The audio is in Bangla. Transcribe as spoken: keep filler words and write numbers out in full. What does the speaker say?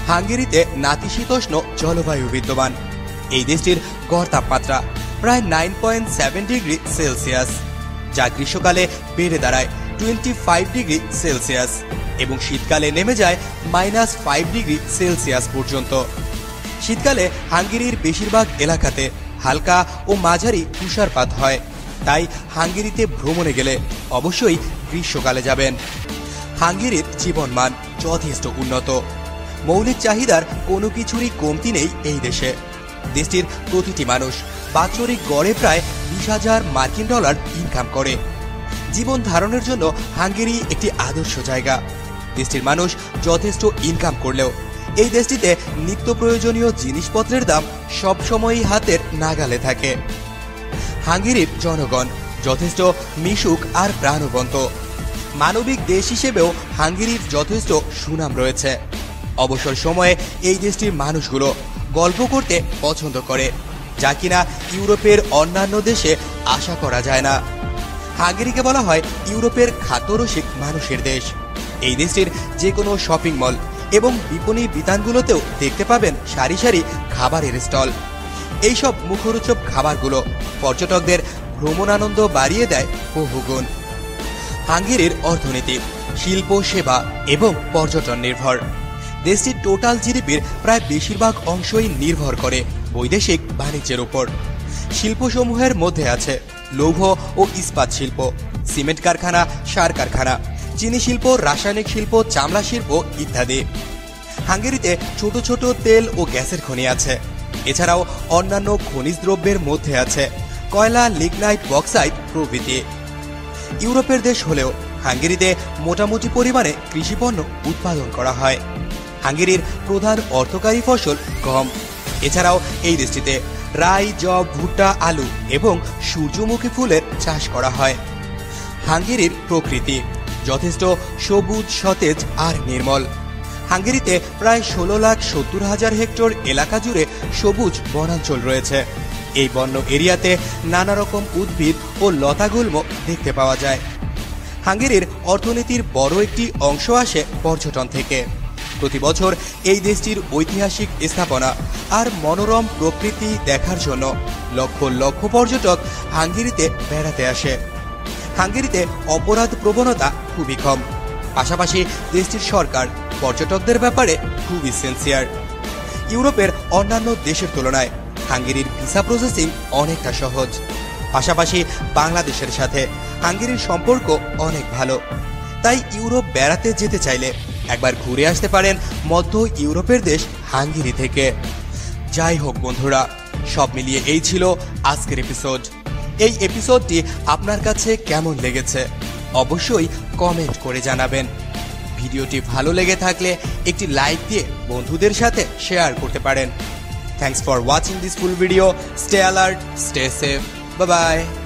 হাঙ্গেরিতে নাতিশীতোষ্ণ জলবায়ু বিদ্যমান। এই দেশটির গড় তাপমাত্রা প্রায় nine point seven degree Celsius, যা গ্রীষ্মকালে বেড়ে দাঁড়ায় টোয়েন্টি ফাইভ ডিগ্রি সেলসিয়াস এবং শীতকালে নেমে যায় মাইনাস ফাইভ ডিগ্রি সেলসিয়াস পর্যন্ত। শীতকালে হাঙ্গেরির বেশিরভাগ এলাকাতে হালকা ও মাঝারি তুষারপাত হয়, তাই হাঙ্গেরিতে ভ্রমণে গেলে অবশ্যই গ্রীষ্মকালে যাবেন। হাঙ্গেরির জীবনমান যথেষ্ট উন্নত, মৌলিক চাহিদার কোনো কিছুরই কমতি নেই এই দেশে। দেশটির প্রতিটি মানুষ বাৎসরিক গড়ে প্রায় বিশ হাজার মার্কিন ডলার ইনকাম করে। জীবন ধারণের জন্য হাঙ্গেরি একটি আদর্শ জায়গা। দেশটির মানুষ যথেষ্ট ইনকাম করলেও এই দেশটিতে নিত্য প্রয়োজনীয় জিনিসপত্রের দাম সবসময়ই হাতের নাগালে থাকে। হাঙ্গেরির জনগণ যথেষ্ট মিশুক আর প্রাণবন্ত। মানবিক দেশ হিসেবেও হাঙ্গেরির যথেষ্ট সুনাম রয়েছে। অবসর সময়ে এই দেশটির মানুষগুলো গল্প করতে পছন্দ করে, যা কিনা ইউরোপের অন্যান্য দেশে আশা করা যায় না। হাঙ্গেরিকে বলা হয় ইউরোপের খাদ্যরসিক মানুষের দেশ। এই দেশটির যে কোনো শপিং মল এবং বিপণী বিতানগুলোতেও দেখতে পাবেন সারি সারি খাবারের স্টল। এইসব মুখরোচক খাবারগুলো পর্যটকদের ভ্রমণ আনন্দ বাড়িয়ে দেয় বহুগুণ। হাঙ্গেরির অর্থনীতি শিল্প, সেবা এবং পর্যটন নির্ভর। দেশটির টোটাল জিডিপির প্রায় বেশিরভাগ অংশই নির্ভর করে বৈদেশিক বাণিজ্যের উপর। শিল্পসমূহের মধ্যে আছে লৌহ ও ইস্পাত শিল্প, সিমেন্ট কারখানা, সার কারখানা, চিনি শিল্প, রাসায়নিক শিল্প, চামড়া শিল্প ইত্যাদি। হাঙ্গেরিতে ছোট ছোট তেল ও গ্যাসের খনি আছে। এছাড়াও অন্যান্য খনিজ দ্রব্যের মধ্যে আছে কয়লা, লিগনাইট, বক্সাইট প্রভৃতি। ইউরোপের দেশ হলেও হাঙ্গেরিতে মোটামুটি পরিমাণে কৃষিপণ্য উৎপাদন করা হয়। হাঙ্গেরির প্রধান অর্থকারী ফসল গম। এছাড়াও এই দেশটিতে রাই, যব, ভুট্টা, আলু এবং সূর্যমুখী ফুলের চাষ করা হয়। হাঙ্গেরির প্রকৃতি যথেষ্ট সবুজ, সতেজ আর নির্মল। হাঙ্গেরিতে প্রায় ষোলো লাখ সত্তর হাজার হেক্টর এলাকা জুড়ে সবুজ বনাঞ্চল রয়েছে। এই বন্য এরিয়াতে নানা রকম উদ্ভিদ ও লতাগুল্ম দেখতে পাওয়া যায়। হাঙ্গেরির অর্থনীতির বড় একটি অংশ আসে পর্যটন থেকে। প্রতি বছর এই দেশটির ঐতিহাসিক স্থাপনা আর মনোরম প্রকৃতি দেখার জন্য লক্ষ লক্ষ পর্যটক হাঙ্গেরিতে বেড়াতে আসে। হাঙ্গেরিতে অপরাধ প্রবণতা খুবই কম। পাশাপাশি দেশটির সরকার পর্যটকদের ব্যাপারে খুবই সিনসিয়ার। ইউরোপের অন্যান্য দেশের তুলনায় হাঙ্গেরির ভিসা প্রসেসিং অনেকটা সহজ। পাশাপাশি বাংলাদেশের সাথে হাঙ্গেরির সম্পর্ক অনেক ভালো। তাই ইউরোপ বেড়াতে যেতে চাইলে একবার ঘুরে আসতে পারেন মধ্য ইউরোপের দেশ হাঙ্গেরি থেকে। যাই হোক বন্ধুরা, সব মিলিয়ে এই ছিল আজকের এপিসোড। এই এপিসোডটি আপনার কাছে কেমন লেগেছে অবশ্যই কমেন্ট করে জানাবেন। ভিডিওটি ভালো লেগে থাকলে একটি লাইক দিয়ে বন্ধুদের সাথে শেয়ার করতে পারেন। Thanks for watching this full video. Stay alert, stay safe, bye by.